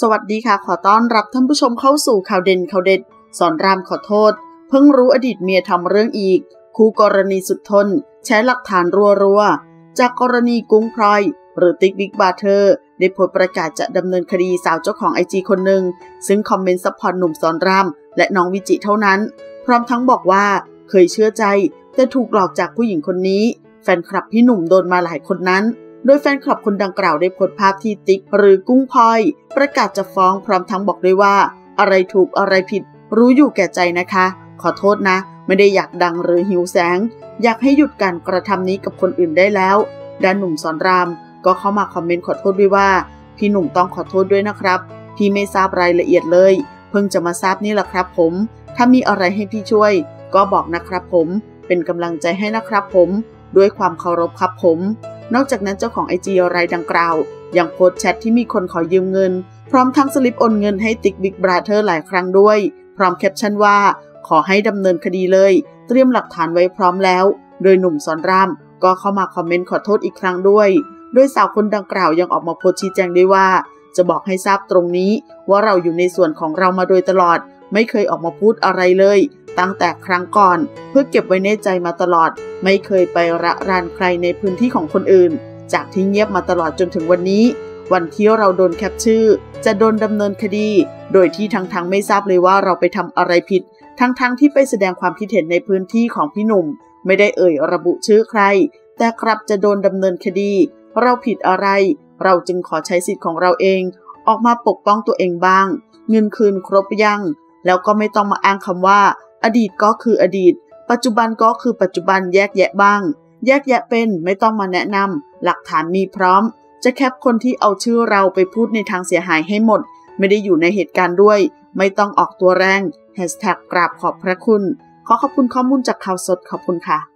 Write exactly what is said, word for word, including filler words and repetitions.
สวัสดีค่ะขอต้อนรับท่านผู้ชมเข้าสู่ข่าวเด่นข่าวเด็ดสอนรามขอโทษเพิ่งรู้อดีตเมียทำเรื่องอีกคู่กรณีสุดทนแชร์หลักฐานรัวๆจากกรณีกุ้งพลอยหรือติ๊กบิ๊กบาร์เทอร์ได้โพสต์ประกาศจะดำเนินคดีสาวเจ้าของไอจีคนหนึ่งซึ่งคอมเมนต์ซัพพอร์ตหนุ่มสอนรามและน้องวิจิเท่านั้นพร้อมทั้งบอกว่าเคยเชื่อใจแต่ถูกหลอกจากผู้หญิงคนนี้แฟนคลับพี่หนุ่มโดนมาหลายคนนั้นโดยแฟนคลับคนดังกล่าวได้โพสต์ภาพที่ติ๊กหรือกุ้งพลอยประกาศจะฟ้องพร้อมทั้งบอกด้วยว่าอะไรถูกอะไรผิดรู้อยู่แก่ใจนะคะขอโทษนะไม่ได้อยากดังหรือหิวแสงอยากให้หยุดการกระทำนี้กับคนอื่นได้แล้วด้านหนุ่มสอนรามก็เข้ามาคอมเมนต์ขอโทษด้วยว่าพี่หนุ่มต้องขอโทษด้วยนะครับพี่ไม่ทราบรายละเอียดเลยเพิ่งจะมาทราบนี่แหละครับผมถ้ามีอะไรให้พี่ช่วยก็บอกนะครับผมเป็นกำลังใจให้นะครับผมด้วยความเคารพครับผมนอกจากนั้นเจ้าของไอจีรายดังกล่าวยังโพสต์แชทที่มีคนขอยืมเงินพร้อมทั้งสลิปโอนเงินให้ติ๊กบิ๊กบราเธอร์หลายครั้งด้วยพร้อมแคปชั่นว่าขอให้ดำเนินคดีเลยเตรียมหลักฐานไว้พร้อมแล้วโดยหนุ่มสอนรามก็เข้ามาคอมเมนต์ขอโทษอีกครั้งด้วยโดยสาวคนดังกล่าวยังออกมาโพสต์ชี้แจงด้วยว่าจะบอกให้ทราบตรงนี้ว่าเราอยู่ในส่วนของเรามาโดยตลอดไม่เคยออกมาพูดอะไรเลยตั้งแต่ครั้งก่อนเพื่อเก็บไว้ในใจมาตลอดไม่เคยไประรานใครในพื้นที่ของคนอื่นจากที่เงียบมาตลอดจนถึงวันนี้วันที่เราโดนแคปชื่อจะโดนดำเนินคดีโดยที่ทั้งๆไม่ทราบเลยว่าเราไปทำอะไรผิดทั้งๆที่ไปแสดงความคิดเห็นในพื้นที่ของพี่หนุ่มไม่ได้เอ่ยระบุชื่อใครแต่กลับจะโดนดำเนินคดีเราผิดอะไรเราจึงขอใช้สิทธิ์ของเราเองออกมาปกป้องตัวเองบ้างเงินคืนครบยังแล้วก็ไม่ต้องมาอ้างคำว่าอดีตก็คืออดีตปัจจุบันก็คือปัจจุบันแยกแยะบ้างแยกแยะเป็นไม่ต้องมาแนะนำหลักฐานมีพร้อมจะแคปคนที่เอาชื่อเราไปพูดในทางเสียหายให้หมดไม่ได้อยู่ในเหตุการณ์ด้วยไม่ต้องออกตัวแรงแฮชแท็กกราบขอบพระคุณขอขอบคุณข้อมูลจากข่าวสดขอบคุณค่ะ